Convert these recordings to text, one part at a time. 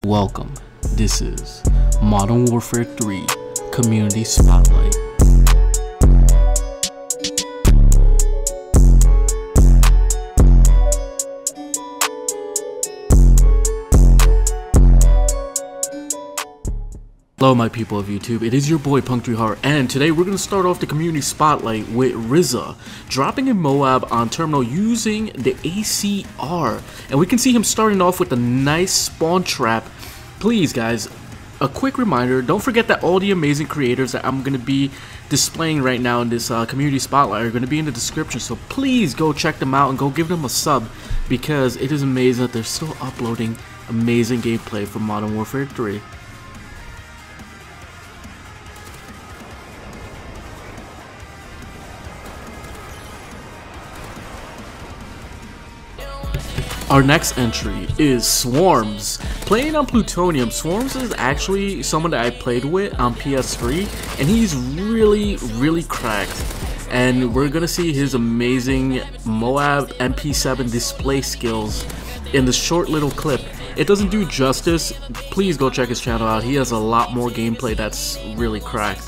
Welcome, this is Modern Warfare 3 Community Spotlight. Hello my people of YouTube, it is your boy Punk3Heart, and today we're going to start off the Community Spotlight with RZA dropping a Moab on terminal using the ACR, and we can see him starting off with a nice spawn trap. Please guys, a quick reminder, don't forget that all the amazing creators that I'm going to be displaying right now in this Community Spotlight are going to be in the description, so please go check them out and go give them a sub, because it is amazing that they're still uploading amazing gameplay for Modern Warfare 3. Our next entry is Swarms. Playing on Plutonium, Swarms is actually someone that I played with on PS3, and he's really cracked. And we're gonna see his amazing Moab MP7 display skills in this short little clip. It doesn't do justice. Please go check his channel out. He has a lot more gameplay that's really cracked.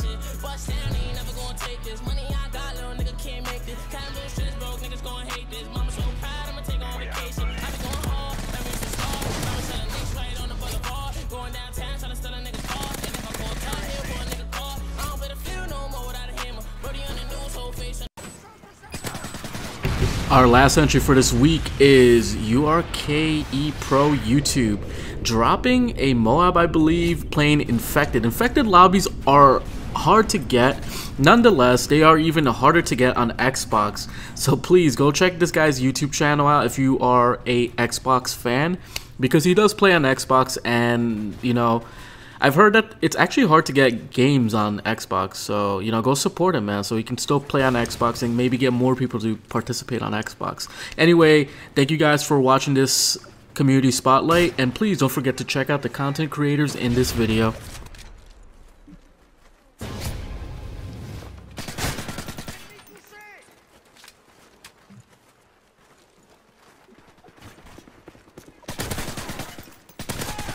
Our last entry for this week is URKE Pro YouTube dropping a Moab, I believe, playing Infected. Infected lobbies are hard to get. Nonetheless, they are even harder to get on Xbox. So please go check this guy's YouTube channel out if you are a Xbox fan, because he does play on Xbox, and you know, I've heard that it's actually hard to get games on Xbox, so, you know, go support him, man, so he can still play on Xbox and maybe get more people to participate on Xbox. Anyway, thank you guys for watching this Community Spotlight, and please don't forget to check out the content creators in this video.